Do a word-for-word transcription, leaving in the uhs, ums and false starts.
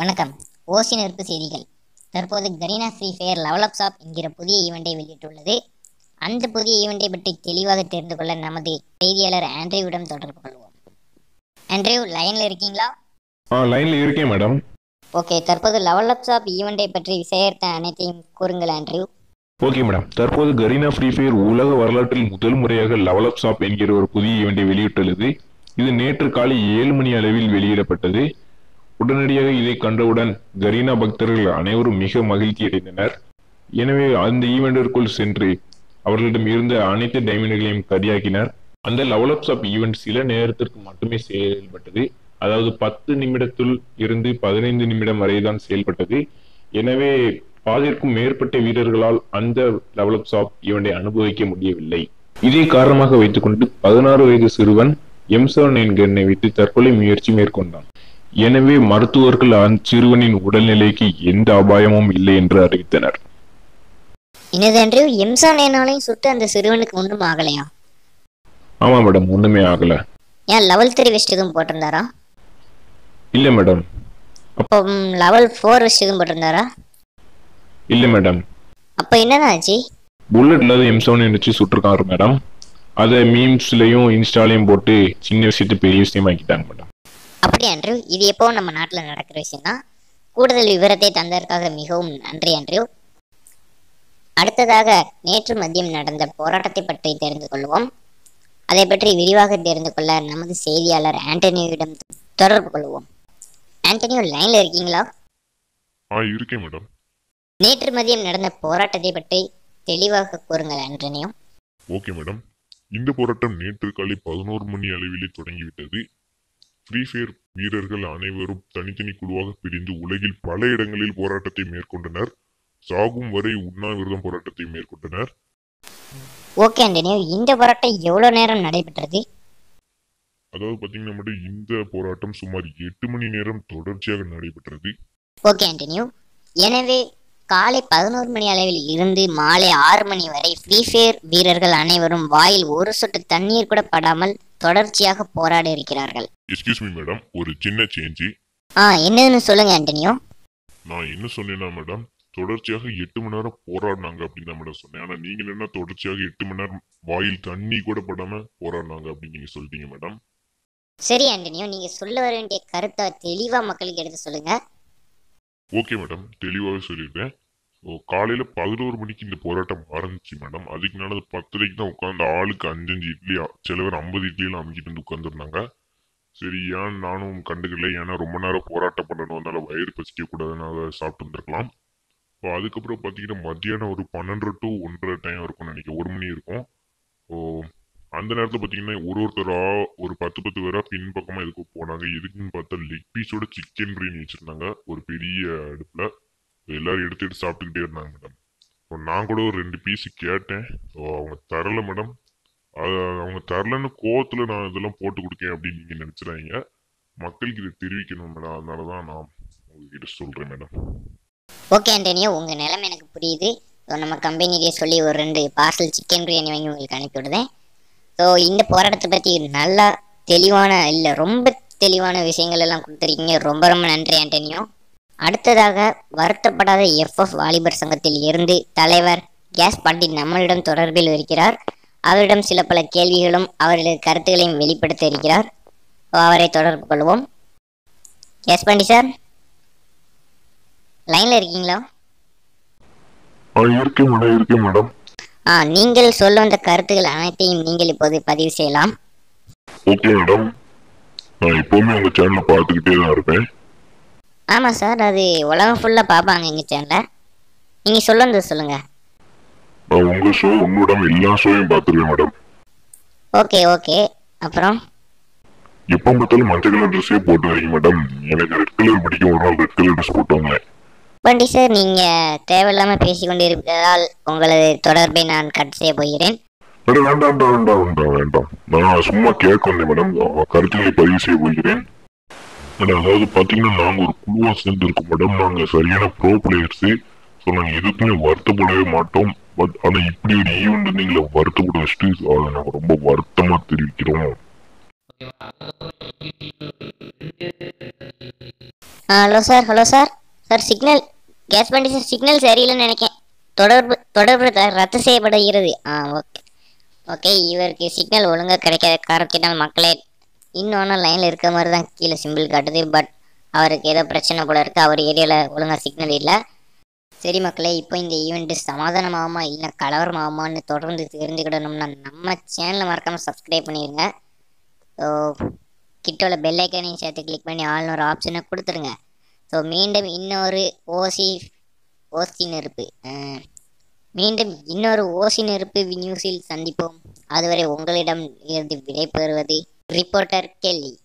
வணக்கம். ஓசி நெருப்பு செய்திகள். தற்போது Garena free fire level up shop என்கிற புதிய ஈவெண்ட்டை வெளியிட்டுள்ளது. அந்த புதிய ஈவெண்ட்டை பற்றி தெளிவாக தெரிந்து கொள்ள நமது செய்தியாளர் ஆண்ட்ரியூவிடம் தொடர்பு கொள்வோம். ஆண்ட்ரியூ, லைன்ல இருக்கீங்களா? ஆ லைன்ல இருக்கேன் மேடம். ஓகே, தற்போது லெவல் அப் ஷாப் ஈவெண்ட்டை பற்றி விசேஷத்தை அனைத்தையும் கூறுங்கள் ஆண்ட்ரியூ. Okay madam. தற்போது கரீனா ஃப்ரீ ஃபயர் உலக வரலாற்றில் முதல் முறையாக லெவல் அப் ஷாப் என்கிற ஒரு புதிய ஈவெண்ட்டை வெளியிட்டுள்ளது. இது நேற்று காலை ஏழு மணி அளவில் வெளியிடப்பட்டது. உடனடியாக இதை கண்டவுடன் கரீனா பக்தர்கள் அனைவரும் மிக மகிழ்ச்சி அடைந்தனர். எனவே அந்த ஈவெண்டிற்குள் சென்று அவர்களிடம் இருந்த அனைத்து டைமண்டுகளையும் கரியாக்கினர். அந்த லெவல் அப் ஷாப் ஈவெண்ட் சில நேரத்திற்கு மட்டுமே செயல்பட்டது. அதாவது பத்து நிமிடத்தில் இருந்து பதினைந்து நிமிடம் வரைதான் செயல்பட்டது. எனவே பாதிற்கும் மேற்பட்ட வீரர்களால் அந்த லெவல் அப் ஷாப் ஈவெண்டை அனுபவிக்க முடியவில்லை. இதை காரணமாக வைத்துக் கொண்டு பதினாறு வயது சிறுவன் எம் செவன் நைன் கன்னை வைத்து தற்கொலை முயற்சி மேற்கொண்டான். எனவே மருத்துவர்கள் அச்சிறுவனின் உடல்நிலைக்கு எந்த அபாயமும் இல்லை என்று அறிவித்தனர். எம் செவன் நைன் சுட்டு அந்த சிறுவனுக்கு ஒன்றும் ஆகலையா? ஆமா மேடம், ஒண்ணுமே ஆகல. ஏன் லெவல் த்ரீ வெஸ்ட் எதுவும் போட்டிருந்தாரா? இல்ல மேடம். அப்போ லெவல் ஃபோர் வெஸ்ட் எதுவும் போட்டிருந்தாரா? இல்ல மேடம். அப்ப என்னதான் ஆச்சு? புல்லட் இல்லாத எம் செவன் நைன் வச்சு சுட்டிருக்காரு மேடம். அதை மீம்ஸ்லயும் இன்ஸ்டாலையும் போட்டு சின்ன விஷயத்தை பெரிய விஷயமாக்கிட்டாங்க மேடம். அப்படி ஆண்ட்ரியூ, இது எப்போ நம்ம நாட்டில் நடக்கிற விஷயம் தான். கூடுதல் விவரத்தை தந்ததற்காக மிகவும் நன்றி ஆண்ட்ரியூ. அடுத்ததாக நேற்று மதியம் நடந்த போராட்டத்தை பற்றி தெரிந்து கொள்வோம். அதை பற்றி விரிவாக தெரிந்து கொள்ள நமது செய்தியாளர் ஆண்டனியோவிடம் தொடர்பு கொள்வோம். ஆண்டனியோ, லைன்ல இருக்கீங்களா? ஆ இருக்கேன் மேடம். நேற்று மதியம் நடந்த போராட்டத்தை பற்றி தெளிவாக கூறுங்கள் ஆண்டனியோ. Okay madam. இந்த போராட்டம் நேற்று காலை பதினோரு மணி அளவிலே தொடங்கிவிட்டது. ஃப்ரீ ஃபயர் வீரர்கள் அனைவரும் தனித்தனி குழுவாக பிரிந்து உலகில் பல இடங்களில் போராட்டத்தை மேற்கொண்டனர். சாகும் வரை உண்ணாவிரதம் போராட்டத்தை மேற்கொண்டனர். ஓகே ஆண்டனியோ, இந்த போராட்டம் எவ்வளவு நேரம் நடைபெற்றது? அதாவது பாத்தீங்கன்னா மட்டும் இந்த போராட்டம் சுமார் எட்டு மணி நேரம் தொடர்ச்சியாக நடைபெற்றது. ஓகே ஆண்டனியோ, எனவே காலை பதினோரு மணி அளவில் இருந்து மாலை ஆறு மணி வரை ஃப்ரீ ஃபயர் வீரர்கள் அனைவரும் வாயில் ஒரு சொட்டு தண்ணீர் கூட படாமல் தொடர்ச்சியாக போராடி இருக்கிறார்கள். எக்ஸ்கியூஸ் மீ மேடம், ஒரு சின்ன சேஞ்ச். ஆ, என்னன்னு சொல்லுங்க ஆண்டனியோ. நான் என்ன சொன்னேன்னா மேடம், தொடர்ச்சியாக எட்டு மணி நேரம் போராடினாங்க அப்படின்னு தான் மேடம் சொன்னேன். ஆனா நீங்க என்ன தொடர்ச்சியாக எட்டு மணி நேரம் வாயில் தண்ணி கூட படாம போராடினாங்க அப்படின்னு நீங்க சொல்லிட்டீங்க மேடம். சரி ஆண்டனியோ, நீங்க சொல்ல வர வேண்டிய கருத்தை தெளிவா மக்களுக்கு எடுத்து சொல்லுங்க. ஓகே மேடம், தெளிவாகவே சொல்லியிருக்கேன். காலையில பதினோரு மணிக்கு இந்த போராட்டம் ஆரம்பிச்சு மேடம். அதுக்கு மேலே பத்தரைக்கு தான் உட்காந்து ஆளுக்கு அஞ்சஞ்சு இட்லி, சில பேர் ஐம்பது இட்லியெல்லாம் அமைக்கிட்டு வந்து உட்காந்துருந்தாங்க. சரி, ஏன் நானும் கண்டுக்கல. ஏன்னா ரொம்ப நேரம் போராட்டம் பண்ணணும், அதனால வயிறு பசிக்க கூடாதுனால சாப்பிட்டு வந்துருக்கலாம். இப்போ அதுக்கப்புறம் பார்த்தீங்கன்னா மத்தியானம் ஒரு பன்னெண்டு டு ஒன்றரை டைம் இருக்கும்னு நினைக்கிறேன், ஒரு மணி இருக்கும். ஓ அந்த நேரத்தில் பார்த்தீங்கன்னா ஒரு ஒருத்தரா ஒரு பத்து பத்து பேரா பின்பக்கமாக எதுக்கு போனாங்க. எதுக்குன்னு பார்த்தா லெக் பீஸோட சிக்கன் பிரியாணி வச்சுருந்தாங்க ஒரு பெரிய அடுப்பில். எல்லாரும் எடுத்து எடுத்து சாப்பிட்டுக்கிட்டே இருந்தாங்க மேடம். இப்போ நான் கூட ஒரு ரெண்டு பீஸு கேட்டேன். ஸோ அவங்க தரல மேடம். அது அவங்க தரலன்னு கோவத்தில் நான் இதெல்லாம் போட்டு கொடுக்கேன் அப்படின்னு நீங்கள் நினச்சிடாதீங்க. மக்களுக்கு இதை தெரிவிக்கணும் மேடம், அதனால தான் நான் உங்ககிட்ட சொல்கிறேன் மேடம். ஓகே ஆண்டனியோ, உங்கள் நிலைமை எனக்கு புரியுது. ஸோ நம்ம கம்பெனிலேயே சொல்லி ஒரு ரெண்டு பார்சல் சிக்கன் பிரியாணி வாங்கி உங்களுக்கு அனுப்பி விடுதேன். ஸோ இந்த போராட்டத்தை பற்றி நல்லா தெளிவான இல்லை ரொம்ப தெளிவான விஷயங்கள் எல்லாம் கொடுத்துருக்கீங்க. ரொம்ப ரொம்ப நன்றி ஆண்டனியோ. அடுத்ததாக வருத்தப்படாத எஃப்எஃப் வாலிபர் சங்கத்தில் இருந்து தலைவர் கேஸ் பாண்டி நம்மளிடம் தொடர்பில் இருக்கிறார். அவரிடம் சில பல கேள்விகளும் அவரது கருத்துக்களையும் வெளிப்படுத்த இருக்கிறார். அவரை தொடர்பு கொள்வோம். கேஸ் பாண்டி சார், லைன்ல இருக்கீங்களா? இருக்கேன் மேடம், இருக்கேன் மேடம். ஆ, நீங்கள் சொல்ல வந்த கருத்துக்கள் அனைத்தையும் நீங்கள் இப்போது பதிவு செய்யலாம். ஓகே மேடம், நான் எப்பவுமே உங்க சேனலை பார்த்துக்கிட்டே தான் இருப்பேன். ஆமாம் சார், அது உலகம் ஃபுல்லாக பார்ப்பாங்க எங்கள் சேனலில். நீங்கள் சொல்ல வந்தது சொல்லுங்கள். நான் உங்கள் ஷோ உங்களோட எல்லா ஷோவையும் பார்த்துருவேன் மேடம். ஓகே ஓகே, அப்புறம் எப்போ பார்த்தாலும் மஞ்சள் கலர் ட்ரெஸ்ஸே போட்டு வரீங்க மேடம். எனக்கு ரெட் கலர் பிடிக்கும், ஒரு நாள் ரெட் கலர் ட்ரெஸ் போட்டு வந்தேன். பாண்டி சார், நீங்கள் தேவையில்லாமல் பேசிக்கொண்டு இருப்பதால் உங்களது தொடர்பை நான் கட் செய்ய போகிறேன். மேடம் வேண்டாம் வேண்டாம் வேண்டாம் வேண்டாம், நான் சும்மா கேட்க வந்தேன் மேடம். கருத்துக்களை பதிவு செய்ய போகிறேன் மேடம். அதாவது பார்த்தீங்கன்னா நாங்கள் ஒரு குழுவாக சேர்ந்து இருக்கோம் மேடம். நாங்கள் சரியான ப்ரோ பிளேயர்ஸு. ஸோ நாங்கள் எதுக்குமே வருத்தப்படவே மாட்டோம். பட் ஆனால் இப்படி ஒரு ஈவெண்ட் நீங்களை வருத்தப்பட வச்சுட்டு அதை நாங்கள் ரொம்ப வருத்தமாக தெரிவிக்கிறோம். Hello sir hello sir sir signal case பண்ணி சார் சிக்னல் சரியில்லைன்னு நினைக்கிறேன். தொடர்பு தொடர்பு ர- ரத்து செய்யப்படுகிறது. ஆ ஓகே ஓகே இவருக்கு சிக்னல் ஒழுங்காக கிடைக்காத காரணத்தினால் மக்களே இன்னொன்று லைனில் இருக்க மாதிரி தான் கீழே சிம்பிள் காட்டுது. பட் அவருக்கு ஏதோ பிரச்சனை போல இருக்கு. அவர் ஏரியாவில் ஒழுங்காக சிக்னல் இல்லை. சரி மக்களே, இப்போ இந்த ஈவெண்ட் சமாதானமாகுமா இல்லை கலவரமாகுமான்னு தொடர்ந்து தெரிஞ்சுக்கிடணும்னா நம்ம சேனலை மறக்காமல் சப்ஸ்கிரைப் பண்ணிடுங்க. ஸோ கிட்ட உள்ள பெல் ஐக்கானையும் சேர்த்து கிளிக் பண்ணி ஆள்னு ஒரு ஆப்ஷனை கொடுத்துருங்க. ஸோ மீண்டும் இன்னொரு ஓசி ஓசி நெருப்பு அஹ், மீண்டும் இன்னொரு ஓசி நெருப்பு நியூஸில் சந்திப்போம். அதுவரை உங்களிடம் இருந்து விடைபெறுவது ரிப்போர்ட்டர் கெல்லி.